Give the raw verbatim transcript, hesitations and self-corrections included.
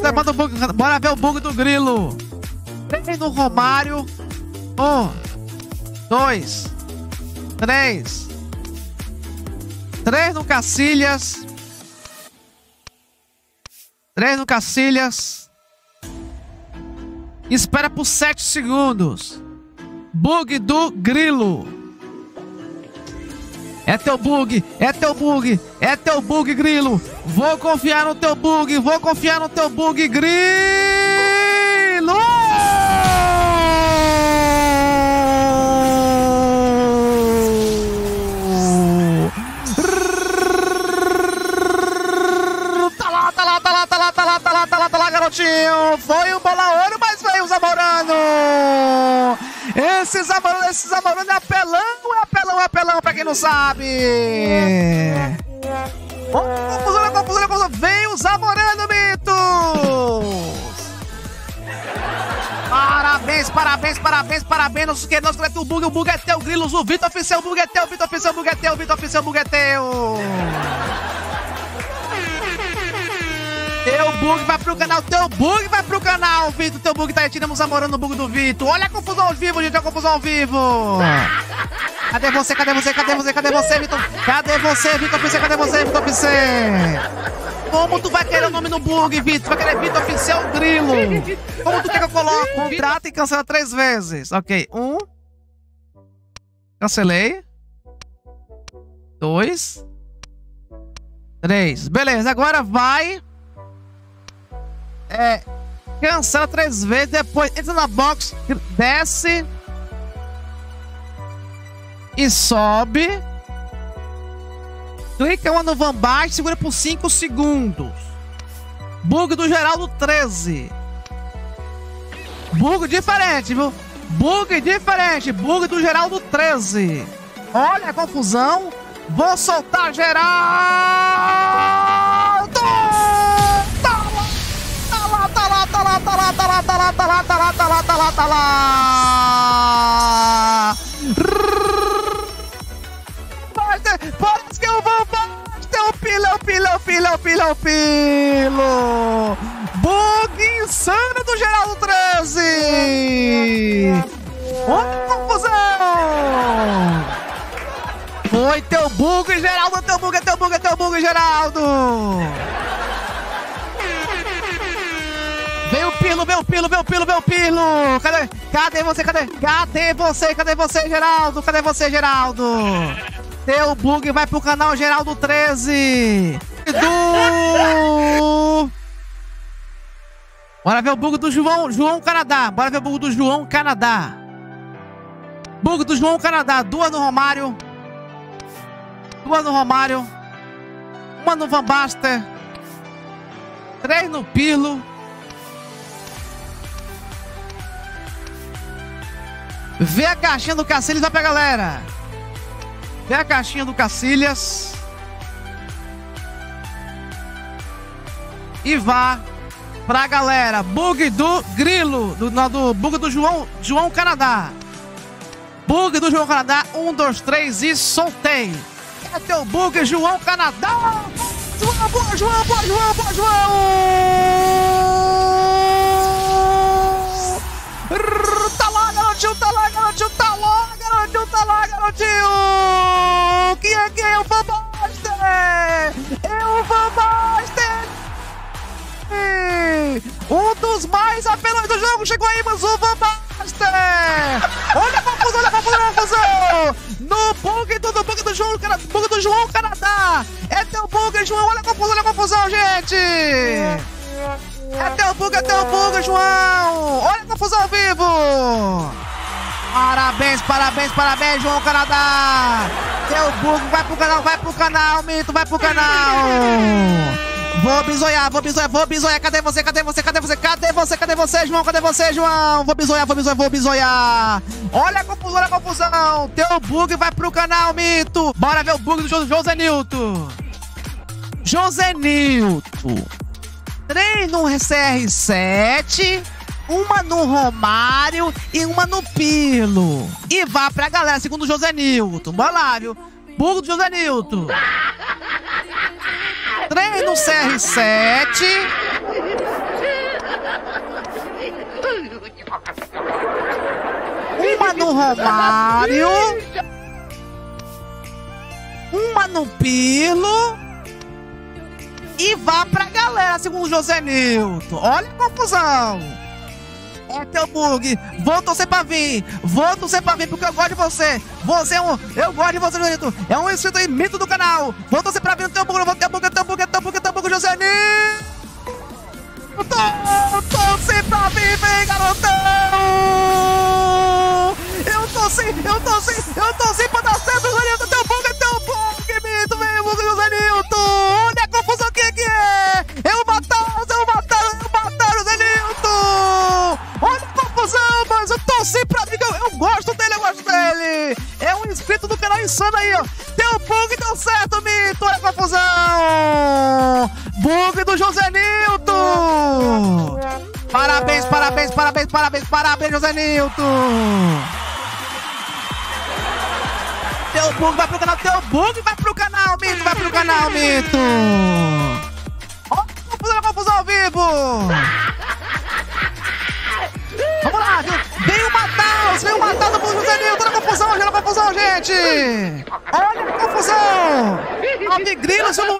Bota, bota o bug. Bora ver o bug do Grilo. Três no Romário. Um. Dois. Três. Três no Cacilhas. Três no Cacilhas. Espera por sete segundos. Bug do Grilo. É teu bug, é teu bug, é teu bug, Grilo. Vou confiar no teu bug, vou confiar no teu bug, Grilo. Tá lá, tá lá, tá lá, tá lá, tá lá, tá lá, tá lá, tá lá, garotinho. Foi um bola ouro, mas veio o Zamorano. Esse Zamorano, esse Zamorano é apelão, é apelão, é apelão, pra quem não sabe. Oh, confusão, confusão, confusão. Veio o Zamorano, Mitos. Parabéns, parabéns, parabéns, parabéns. Nosso querido, nosso querido, o bug, o bug é teu, Grilos. O Vitor Oficial, o bug é teu, o Vitor Oficial, o bug é teu, o Vitor Oficial, o bug é teu. Teu bug vai pro canal, teu bug vai pro canal, Vitor. Teu bug tá aí, tiramos Zamorano no bug do Vitor. Olha a confusão ao vivo, gente, a confusão ao vivo. Cadê você, cadê você, cadê você, cadê você, Vitor? Cadê você, Vitor Oficial, cadê você, Vitor Oficial? Como tu vai querer o nome no bug, Vitor? Tu vai querer Vitor Oficial Grilo. Como tu quer que eu coloque? Contrata e cancela três vezes. Ok, um. Cancelei. Dois. Três. Beleza, agora vai... É, cancela três vezes, depois entra na box, desce e sobe. Clica uma no Van Baixo, segura por cinco segundos. Bug do Geraldo treze. Bug diferente, viu? Bug diferente, bug do Geraldo treze. Olha a confusão. Vou soltar Geraldo! Tá lá, tá lá, tá lá, tá lá, tá lá, tá lá, tá lá, tá lá, tá lá, tá lá. Parece que eu vou bater o pilo, é o pilo, é o pilo, é o pilo, é o pilo. Bug insano do Geraldo treze. Olha a confusão. Foi teu bug, Geraldo, teu bug, é teu bug, é teu bug, Geraldo. Vem o Pilo, vem o Pilo, vem o Pilo, vem o Pilo! Cadê? Cadê você? Cadê? Cadê você? Cadê você, Geraldo? Cadê você, Geraldo? Teu bug vai pro canal Geraldo treze! Do... Bora ver o bug do João, João Canadá. Bora ver o bug do João Canadá. Bug do João Canadá. Duas no Romário. Duas no Romário. Uma no Van Basten. Três no Pirlo. Vê a caixinha do Cacilhas, vai pra galera. Vê a caixinha do Cacilhas. E vá pra galera. Bug do Grilo. Do, não, do bug do João, João Canadá. Bug do João Canadá. Um, dois, três e soltei. É teu bug, João Canadá. João, boa, João, boa, João, boa, João. Tá lá, garotinho, tá lá, garotinho, tá lá, garotinho, tá lá, garotinho. Quem é quem? É o Van Basten. É o Van Basten. Um dos mais apelões do jogo. Chegou aí, mas o Van Basten. Olha a confusão, olha a confusão, olha a confusão. No bug do, do bug do João, bug do João Canadá. É teu bug, João. Olha a confusão, olha a confusão, gente. É teu bug, é teu bug, João. Olha a confusão ao vivo. Parabéns, parabéns, parabéns, João Canadá. Teu bug vai pro canal, vai pro canal, Mito, vai pro canal. Vou bisoiar, vou bisoiar, vou bisoiar. Cadê você, cadê você, cadê você, cadê você, cadê você, João, cadê você, João? Vou bisoiar, vou bisoiar, vou bisoiar. Olha a confusão, olha a confusão. Teu bug vai pro canal, Mito. Bora ver o bug do José Nilton. José Nilton. Três no C R sete, uma no Romário e uma no Pirlo. E vá pra galera, segundo o José Nilton. Bora lá, viu? Bug do José Nilton. Três no C R sete. no Romário. Uma no Pirlo. E vá pra galera, segundo o José Nilton. Olha a confusão. É teu bug. Vou torcer pra vir. Vou torcer pra vir porque eu gosto de você. Você é um... Eu gosto de você, José Nilton. É um inscrito aí, mito do canal. Vou torcer pra vir no teu bug. Vou ter bug, teu bug, teu bug, teu bug, José Nilton. Torcer pra vir, vem, garotão. Eu torci, eu torci, eu torci pra dar certo, José Nilton. Teu bug, teu bug, mito, vem, bug, José Nilton. Olha a confusão que que é. Eu matar, eu matar, eu matar, José Nilton. Olha a confusão, mas eu torci pra mim, eu, eu gosto dele, eu gosto dele. É um inscrito do canal insano aí, ó. Deu bug, deu certo, mito. Olha a confusão. Bug do José Nilton. Parabéns, parabéns, parabéns, parabéns, parabéns, José Nilton. Teu bug vai pro canal, teu bug vai pro canal, mito, vai pro canal, mito. Olha a confusão, a confusão ao vivo. Vamos lá, viu? Veio matar, veio matar do José Nilton. Olha a confusão, olha a confusão, gente. Olha a confusão. Nove grilos,